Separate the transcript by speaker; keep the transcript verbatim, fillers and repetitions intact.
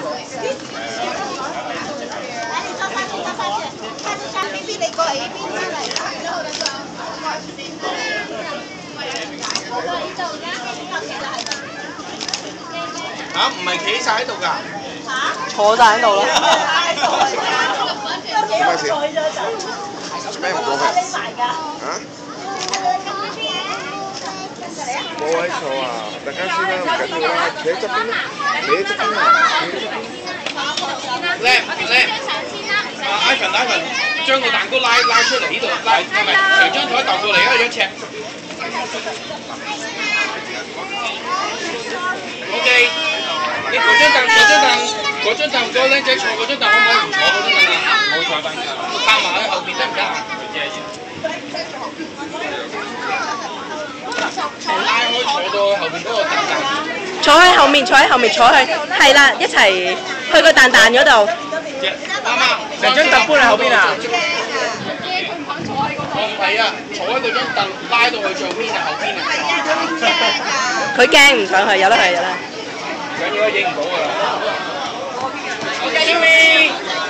Speaker 1: 你過嚟呢邊出嚟。
Speaker 2: 嚇，唔係企晒喺度㗎？
Speaker 3: 坐晒喺度咯。
Speaker 4: 咩唔過去？啊？冇位坐啊！等間先啦，唔緊要啦，企喺側邊啦，企喺側邊啊，企喺側邊。
Speaker 2: 叻叻！啊 ，Ivan Ivan，將個蛋糕拉拉出嚟呢度，拉係咪成張台竇過嚟啊？兩尺。OK， 你嗰張凳，嗰張凳，嗰張凳，個僆仔坐嗰張凳，可唔可以唔坐嗰張凳啊？唔好坐凳，拍埋喺後邊得唔得啊？拉開坐到後邊嗰個蛋蛋。
Speaker 3: 坐喺後面，坐喺後面，坐去，係啦，一齊去個蛋蛋嗰度。
Speaker 2: 啱啱，成張凳搬喺後邊啊！我唔係啊，坐喺嗰張凳拉到去最邊啊，後邊啊。
Speaker 3: 佢驚唔上去，有得去有得。
Speaker 2: 唔緊要啊，影唔到㗎啦。OK，